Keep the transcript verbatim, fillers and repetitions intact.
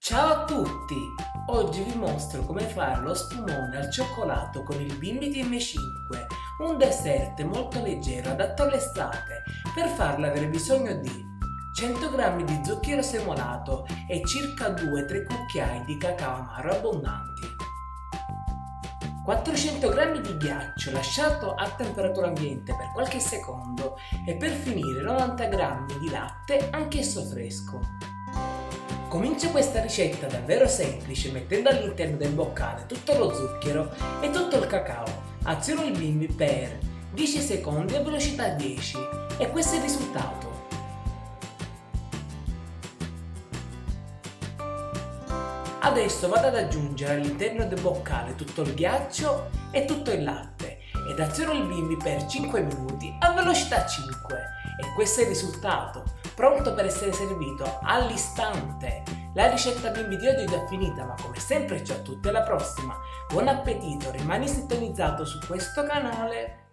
Ciao a tutti! Oggi vi mostro come fare lo spumone al cioccolato con il Bimby T M cinque, un dessert molto leggero adatto all'estate. Per farlo avrei bisogno di cento grammi di zucchero semolato e circa due tre cucchiai di cacao amaro abbondanti, quattrocento grammi di ghiaccio lasciato a temperatura ambiente per qualche secondo e per finire novanta grammi di latte anch'esso fresco. Comincio questa ricetta davvero semplice mettendo all'interno del boccale tutto lo zucchero e tutto il cacao. Aziono il bimby per dieci secondi a velocità dieci e questo è il risultato. Adesso vado ad aggiungere all'interno del boccale tutto il ghiaccio e tutto il latte ed aziono il bimby per cinque minuti a velocità cinque e questo è il risultato, pronto per essere servito all'istante. La ricetta bimby di oggi è già finita, ma come sempre ciao a tutti, alla prossima, buon appetito, rimani sintonizzato su questo canale.